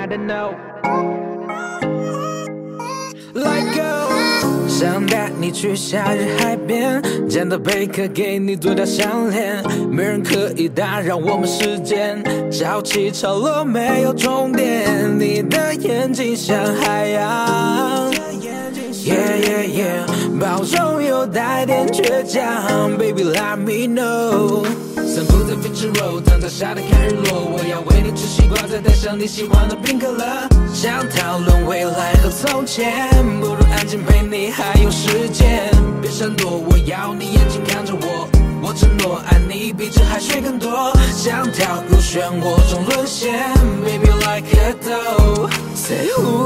already know. Let go. 想带你去夏日海边，捡到贝壳给你做条项链，没人可以打扰我们时间，潮起潮落没有终点，你的眼睛像海洋。Yeah yeah yeah， 包容又带点倔强 ，Baby let me know。散步在 Beach Road， 躺在沙滩看日落，我要为你吃西瓜，再带上你喜欢的冰可乐。想讨论未来和从前，不如安静陪你还有时间。别闪躲，我要你眼睛看着我，我承诺爱你比这海水更多。想跳入漩涡中沦陷 ，Baby like a doll。Say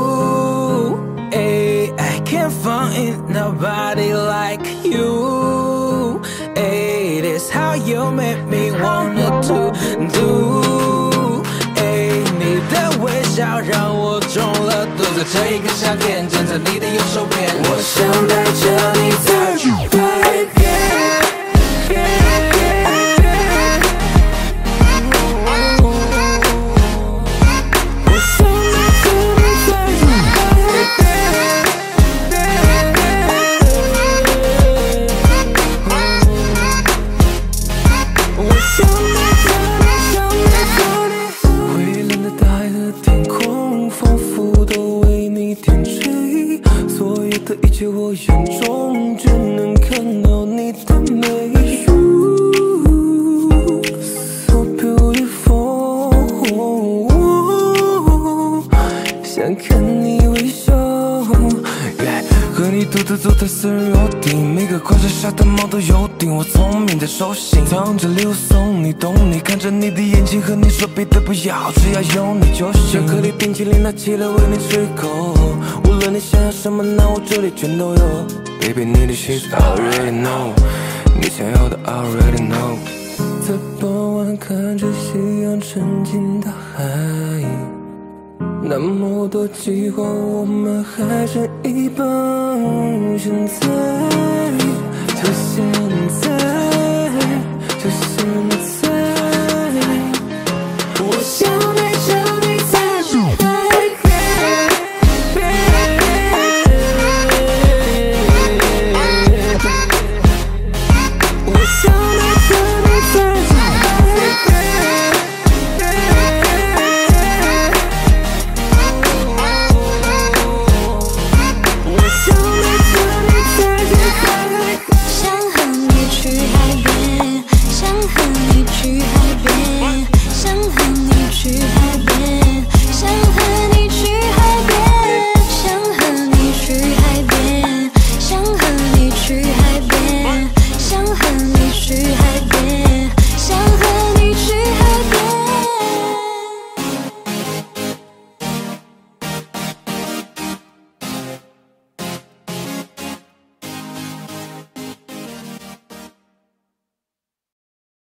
who？I can't find nobody like you. This how you make me wanna to do. 你的微笑让我中了毒，在这一个夏天，站在你的右手边，我想带着你再来一遍。一切我眼中只能看到你的美 So beautiful 想看你微笑 和你独自坐在私人游艇，每个跨着沙滩猫都有顶，我聪明的手心藏着礼物送你，懂你看着你的眼睛和你说别的不要，只要有你就行。巧克力冰淇淋拿起来为你吃一口，无论你想要什么，那我这里全都有。Baby 你的心思 I already know， 你想要的 I already know。在傍晚看着夕阳沉进大海，那么多计划，我们还剩一半。现在，就现在。